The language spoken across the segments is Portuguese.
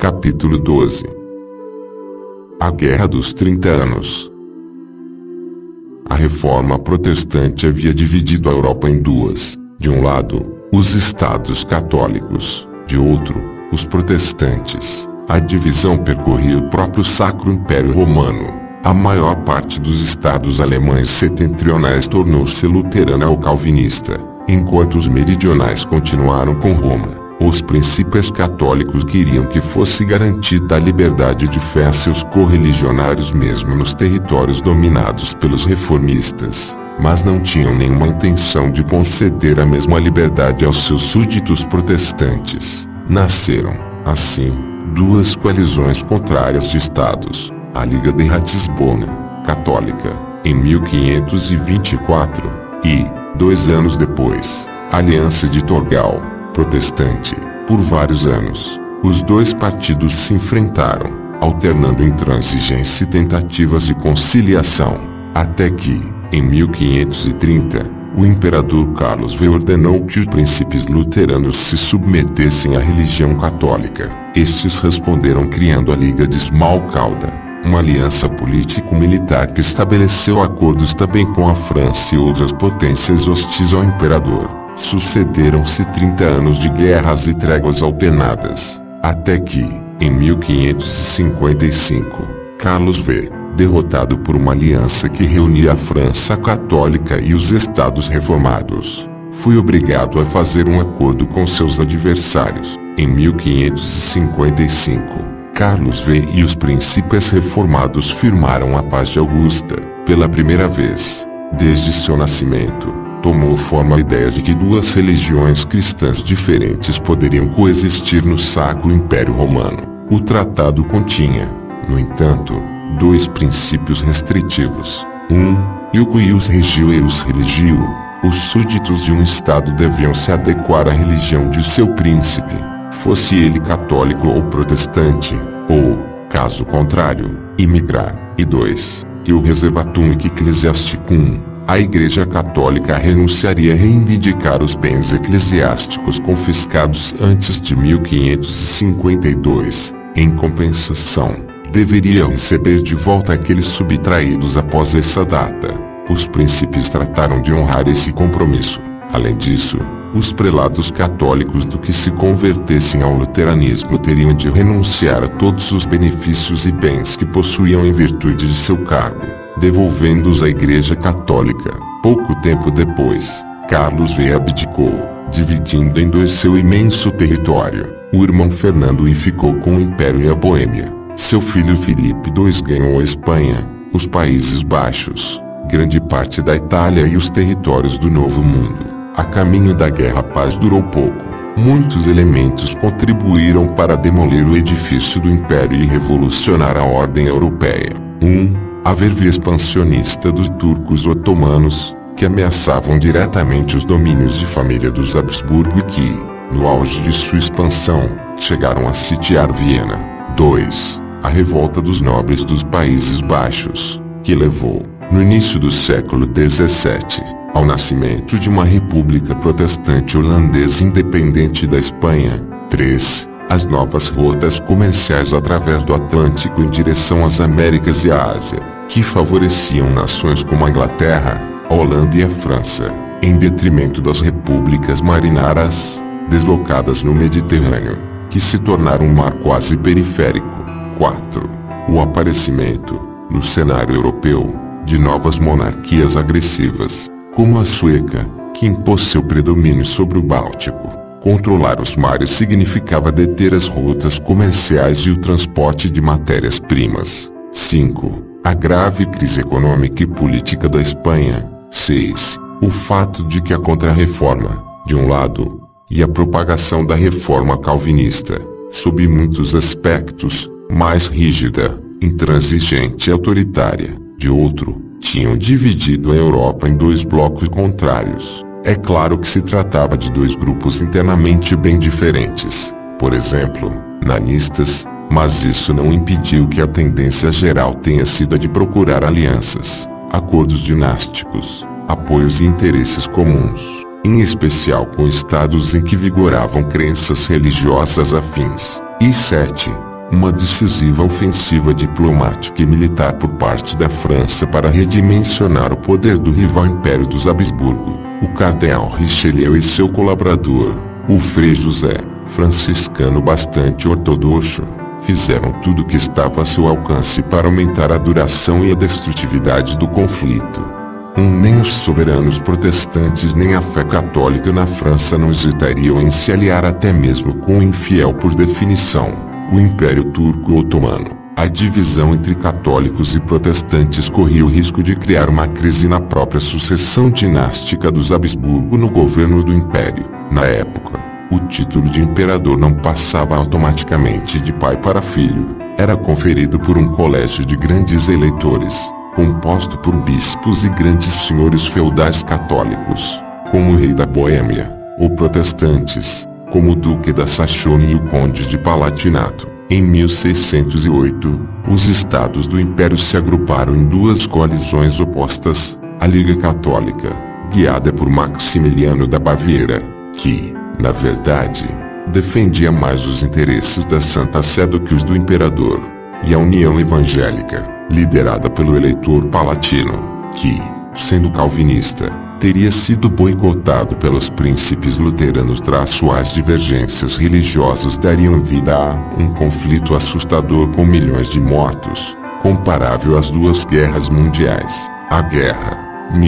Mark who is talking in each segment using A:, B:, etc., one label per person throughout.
A: Capítulo 12. A Guerra dos 30 Anos. A Reforma Protestante havia dividido a Europa em duas: de um lado, os estados católicos, de outro, os protestantes. A divisão percorria o próprio Sacro Império Romano. A maior parte dos estados alemães setentrionais tornou-se luterana ou calvinista, enquanto os meridionais continuaram com Roma. Os príncipes católicos queriam que fosse garantida a liberdade de fé a seus correligionários mesmo nos territórios dominados pelos reformistas, mas não tinham nenhuma intenção de conceder a mesma liberdade aos seus súditos protestantes. Nasceram, assim, duas coalizões contrárias de estados: a Liga de Ratisbona, católica, em 1524, e, 2 anos depois, a Aliança de Torgau, protestante. Por vários anos, os dois partidos se enfrentaram, alternando intransigência e tentativas de conciliação, até que, em 1530, o imperador Carlos V ordenou que os príncipes luteranos se submetessem à religião católica. Estes responderam criando a Liga de Smalcalda, uma aliança político-militar que estabeleceu acordos também com a França e outras potências hostis ao imperador. Sucederam-se 30 anos de guerras e tréguas alternadas, até que, em 1555, Carlos V, derrotado por uma aliança que reunia a França católica e os estados reformados, foi obrigado a fazer um acordo com seus adversários. Em 1555, Carlos V e os príncipes reformados firmaram a Paz de Augusta. Pela primeira vez, desde seu nascimento, tomou forma a ideia de que duas religiões cristãs diferentes poderiam coexistir no Sacro Império Romano. O tratado continha, no entanto, 2 princípios restritivos. E o cuius regio e os religio. Os súditos de um estado deviam se adequar à religião de seu príncipe, fosse ele católico ou protestante, ou, caso contrário, imigrar. E 2. E o reservatum ecclesiasticum. A Igreja Católica renunciaria a reivindicar os bens eclesiásticos confiscados antes de 1552. Em compensação, deveria receber de volta aqueles subtraídos após essa data. Os príncipes trataram de honrar esse compromisso. Além disso, os prelados católicos do que se convertessem ao luteranismo teriam de renunciar a todos os benefícios e bens que possuíam em virtude de seu cargo, devolvendo-os à Igreja Católica. Pouco tempo depois, Carlos V abdicou, dividindo em 2 seu imenso território. O irmão Fernando I ficou com o Império e a Boêmia. Seu filho Filipe II ganhou a Espanha, os Países Baixos, grande parte da Itália e os territórios do Novo Mundo. A caminho da guerra a paz durou pouco. Muitos elementos contribuíram para demolir o edifício do Império e revolucionar a ordem europeia. A verve expansionista dos turcos otomanos, que ameaçavam diretamente os domínios de família dos Habsburgo e que, no auge de sua expansão, chegaram a sitiar Viena. 2. A revolta dos nobres dos Países Baixos, que levou, no início do século XVII, ao nascimento de uma república protestante holandesa independente da Espanha. 3. As novas rotas comerciais através do Atlântico em direção às Américas e à Ásia, que favoreciam nações como a Inglaterra, a Holanda e a França, em detrimento das repúblicas marinárias, deslocadas no Mediterrâneo, que se tornaram um mar quase periférico. 4. O aparecimento, no cenário europeu, de novas monarquias agressivas, como a sueca, que impôs seu predomínio sobre o Báltico. Controlar os mares significava deter as rotas comerciais e o transporte de matérias-primas. 5. A grave crise econômica e política da Espanha. 6. O fato de que a Contra-Reforma, de um lado, e a propagação da Reforma Calvinista, sob muitos aspectos, mais rígida, intransigente e autoritária, de outro, tinham dividido a Europa em 2 blocos contrários. É claro que se tratava de 2 grupos internamente bem diferentes, por exemplo, nanistas, mas isso não impediu que a tendência geral tenha sido a de procurar alianças, acordos dinásticos, apoios e interesses comuns, em especial com estados em que vigoravam crenças religiosas afins. E 7. uma decisiva ofensiva diplomática e militar por parte da França para redimensionar o poder do rival Império dos Habsburgo. O cardeal Richelieu e seu colaborador, o Frei José, franciscano bastante ortodoxo, fizeram tudo o que estava a seu alcance para aumentar a duração e a destrutividade do conflito. Nem os soberanos protestantes nem a fé católica na França não hesitariam em se aliar até mesmo com o infiel por definição, o Império Turco-Otomano. A divisão entre católicos e protestantes corria o risco de criar uma crise na própria sucessão dinástica dos Habsburgo no governo do Império. Na época, o título de imperador não passava automaticamente de pai para filho. Era conferido por um colégio de grandes eleitores, composto por bispos e grandes senhores feudais católicos, como o rei da Boêmia, ou protestantes, como o duque da Saxônia e o conde de Palatinato. Em 1608, os estados do Império se agruparam em duas coalizões opostas, a Liga Católica, guiada por Maximiliano da Baviera, que, na verdade, defendia mais os interesses da Santa Sé do que os do imperador, e a União Evangélica, liderada pelo eleitor palatino, que, sendo calvinista, teria sido boicotado pelos príncipes luteranos. As divergências religiosas dariam vida a um conflito assustador com milhões de mortos, comparável às duas guerras mundiais. A Guerra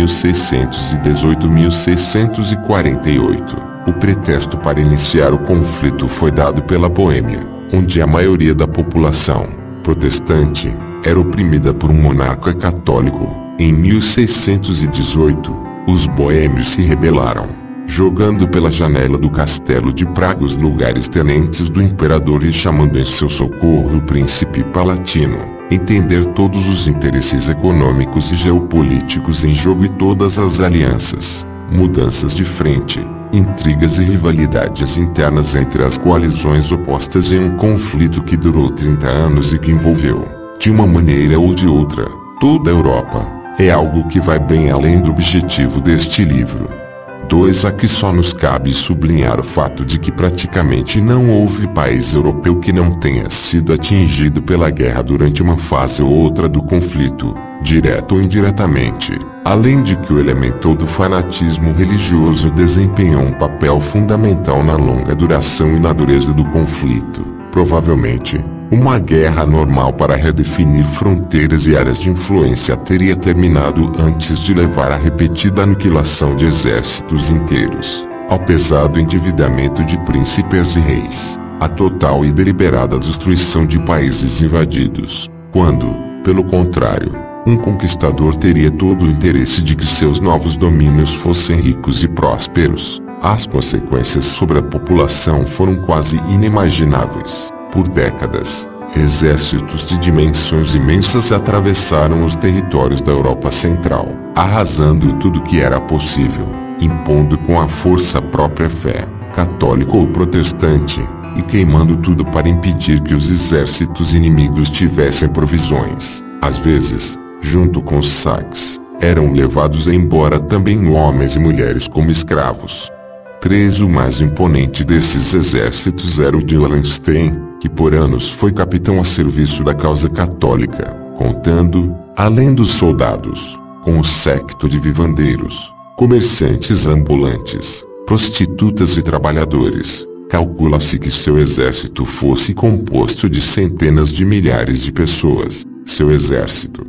A: 1618-1648. O pretexto para iniciar o conflito foi dado pela Boêmia, onde a maioria da população, protestante, era oprimida por um monarca católico. Em 1618, os boêmios se rebelaram, jogando pela janela do castelo de Praga os lugares tenentes do imperador e chamando em seu socorro o príncipe palatino. Entender todos os interesses econômicos e geopolíticos em jogo e todas as alianças, mudanças de frente, intrigas e rivalidades internas entre as coalizões opostas em um conflito que durou 30 anos e que envolveu, de uma maneira ou de outra, toda a Europa. É algo que vai bem além do objetivo deste livro. 2. Aqui só nos cabe sublinhar o fato de que praticamente não houve país europeu que não tenha sido atingido pela guerra durante uma fase ou outra do conflito, direto ou indiretamente, além de que o elemento do fanatismo religioso desempenhou um papel fundamental na longa duração e na dureza do conflito. Provavelmente, uma guerra normal para redefinir fronteiras e áreas de influência teria terminado antes de levar à repetida aniquilação de exércitos inteiros, ao pesado endividamento de príncipes e reis, a total e deliberada destruição de países invadidos, quando, pelo contrário, um conquistador teria todo o interesse de que seus novos domínios fossem ricos e prósperos. As consequências sobre a população foram quase inimagináveis. Por décadas, exércitos de dimensões imensas atravessaram os territórios da Europa Central, arrasando tudo que era possível, impondo com a força a própria fé, católica ou protestante, e queimando tudo para impedir que os exércitos inimigos tivessem provisões. Às vezes, junto com os saques, eram levados embora também homens e mulheres como escravos. 3. O mais imponente desses exércitos era o de Wallenstein, que por anos foi capitão a serviço da causa católica, contando, além dos soldados, com o séquito de vivandeiros, comerciantes ambulantes, prostitutas e trabalhadores. Calcula-se que seu exército fosse composto de centenas de milhares de pessoas. Seu exército,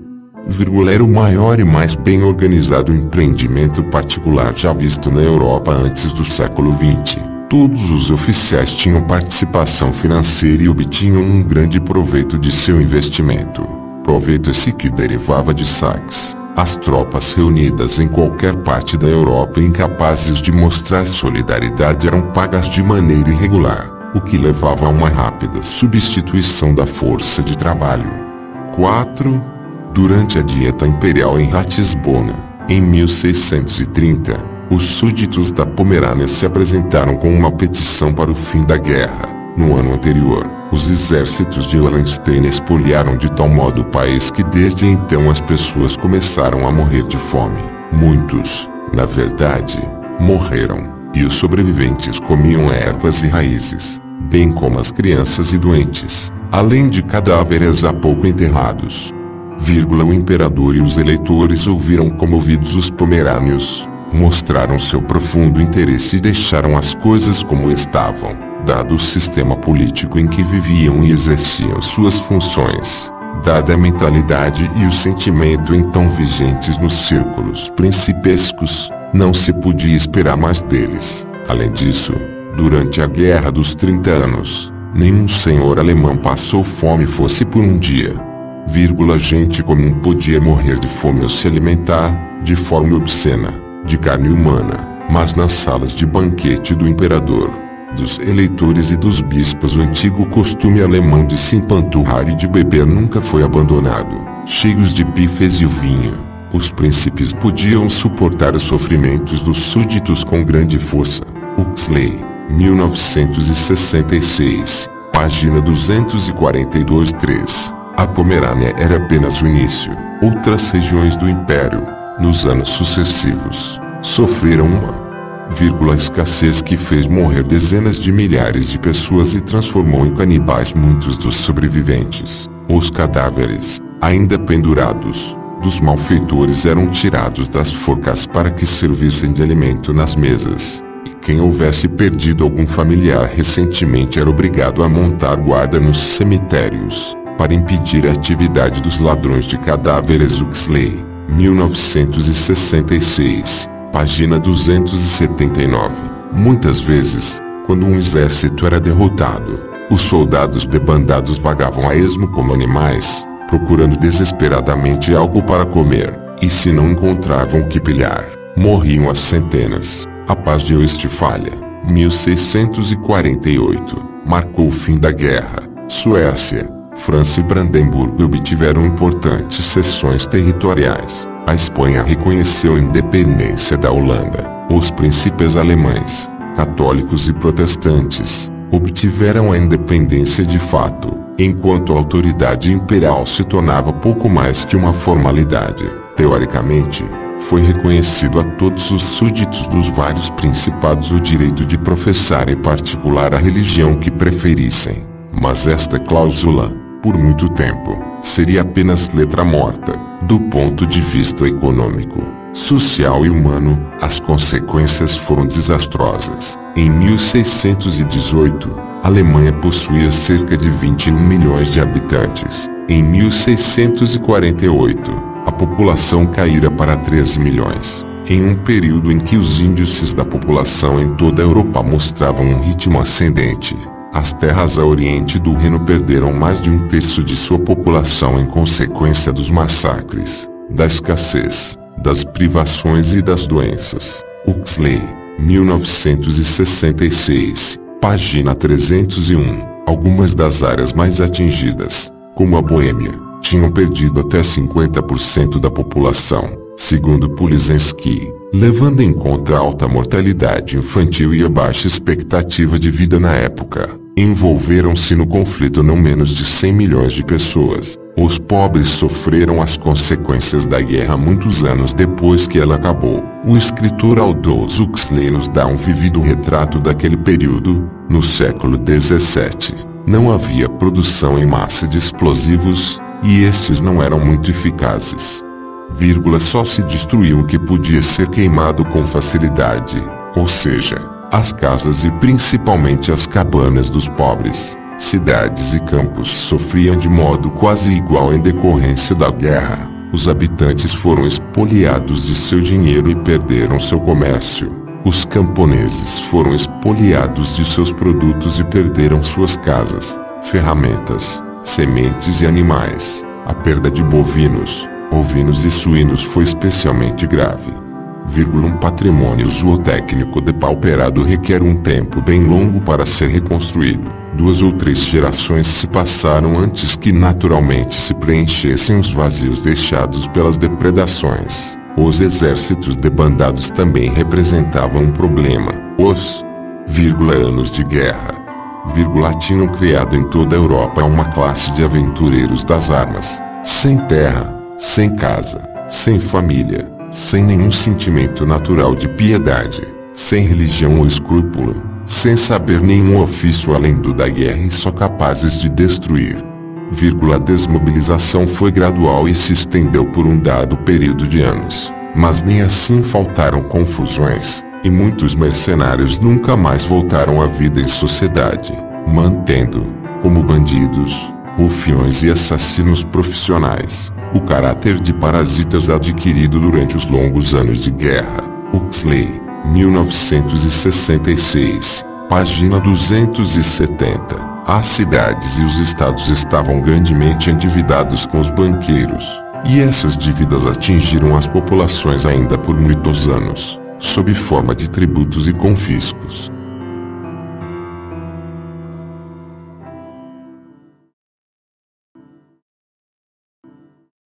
A: era o maior e mais bem organizado empreendimento particular já visto na Europa antes do século XX. Todos os oficiais tinham participação financeira e obtinham um grande proveito de seu investimento. Proveito esse que derivava de saques. As tropas reunidas em qualquer parte da Europa incapazes de mostrar solidariedade eram pagas de maneira irregular, o que levava a uma rápida substituição da força de trabalho. 4. Durante a Dieta Imperial em Ratisbona, em 1630, os súditos da Pomerânia se apresentaram com uma petição para o fim da guerra. No ano anterior, os exércitos de Wallenstein espoliaram de tal modo o país que desde então as pessoas começaram a morrer de fome. Muitos, na verdade, morreram, e os sobreviventes comiam ervas e raízes, bem como as crianças e doentes. além de cadáveres há pouco enterrados. O imperador e os eleitores ouviram comovidos os pomerânios, mostraram seu profundo interesse e deixaram as coisas como estavam, dado o sistema político em que viviam e exerciam suas funções, dada a mentalidade e o sentimento então vigentes nos círculos principescos, não se podia esperar mais deles. Além disso, durante a Guerra dos 30 Anos, nenhum senhor alemão passou fome fosse por um dia. Gente comum podia morrer de fome ou se alimentar, de forma obscena, de carne humana, mas nas salas de banquete do imperador, dos eleitores e dos bispos o antigo costume alemão de se empanturrar e de beber nunca foi abandonado. Cheios de bifes e o vinho, os príncipes podiam suportar os sofrimentos dos súditos com grande força. Huxley, 1966, página 242-3. A Pomerânia era apenas o início. Outras regiões do império, nos anos sucessivos, sofreram uma escassez que fez morrer dezenas de milhares de pessoas e transformou em canibais muitos dos sobreviventes. Os cadáveres, ainda pendurados, dos malfeitores eram tirados das forcas para que servissem de alimento nas mesas. E quem houvesse perdido algum familiar recentemente era obrigado a montar guarda nos cemitérios, para impedir a atividade dos ladrões de cadáveres. Huxley, 1966, página 279. Muitas vezes, quando um exército era derrotado, os soldados debandados vagavam a esmo como animais, procurando desesperadamente algo para comer, e se não encontravam o que pilhar, morriam às centenas. A paz de Westfália, 1648, marcou o fim da guerra. Suécia, França e Brandemburgo obtiveram importantes cessões territoriais. A Espanha reconheceu a independência da Holanda. Os príncipes alemães, católicos e protestantes, obtiveram a independência de fato, enquanto a autoridade imperial se tornava pouco mais que uma formalidade. Teoricamente, foi reconhecido a todos os súditos dos vários principados o direito de professar em particular a religião que preferissem. Mas esta cláusula, por muito tempo, seria apenas letra morta. Do ponto de vista econômico, social e humano, as consequências foram desastrosas. Em 1618, a Alemanha possuía cerca de 21 milhões de habitantes. Em 1648, a população caíra para 13 milhões. Em um período em que os índices da população em toda a Europa mostravam um ritmo ascendente, as terras a oriente do Reno perderam mais de um terço de sua população em consequência dos massacres, da escassez, das privações e das doenças. Huxley, 1966, página 301. Algumas das áreas mais atingidas, como a Boêmia, tinham perdido até 50% da população, segundo Polizenski, levando em conta a alta mortalidade infantil e a baixa expectativa de vida na época. Envolveram-se no conflito não menos de 100 milhões de pessoas. Os pobres sofreram as consequências da guerra muitos anos depois que ela acabou. O escritor Aldous Huxley nos dá um vívido retrato daquele período. No século XVII, não havia produção em massa de explosivos, e estes não eram muito eficazes. Só se destruiu o que podia ser queimado com facilidade, ou seja, as casas e principalmente as cabanas dos pobres. Cidades e campos sofriam de modo quase igual em decorrência da guerra. Os habitantes foram expoliados de seu dinheiro e perderam seu comércio. Os camponeses foram expoliados de seus produtos e perderam suas casas, ferramentas, sementes e animais. A perda de bovinos, ovinos e suínos foi especialmente grave. Um patrimônio zootécnico depauperado requer um tempo bem longo para ser reconstruído. 2 ou 3 gerações se passaram antes que naturalmente se preenchessem os vazios deixados pelas depredações. Os exércitos debandados também representavam um problema. Os anos de guerra tinham criado em toda a Europa uma classe de aventureiros das armas, sem terra, sem casa, sem família, sem nenhum sentimento natural de piedade, sem religião ou escrúpulo, sem saber nenhum ofício além do da guerra e só capazes de destruir. A desmobilização foi gradual e se estendeu por um dado período de anos, mas nem assim faltaram confusões, e muitos mercenários nunca mais voltaram à vida em sociedade, mantendo, como bandidos, rufiões e assassinos profissionais, o caráter de parasitas adquirido durante os longos anos de guerra. Huxley, 1966, página 270. As cidades e os estados estavam grandemente endividados com os banqueiros, e essas dívidas atingiram as populações ainda por muitos anos, sob forma de tributos e confiscos.